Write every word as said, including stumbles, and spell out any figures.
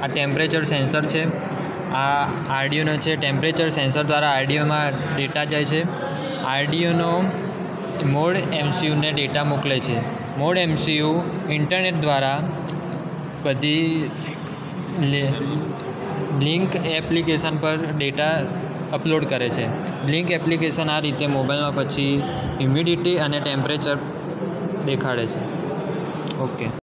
આ temperature sensor છે, આ આરડીઓનો છે. ટેમ્પરેચર સેન્સર દ્વારા આરડીઓમાં ડેટા જાય છે. આરડીઓનો મોડ એમસીયુને ડેટા મોકલે છે. મોડ એમસીયુ ઇન્ટરનેટ દ્વારા બધી લિંક એપ્લિકેશન પર ડેટા અપલોડ કરે છે. લિંક એપ્લિકેશન આ રીતે મોબાઈલમાં પછી હ્યુમિડિટી અને ટેમ્પરેચર દેખાડે છે. ઓકે.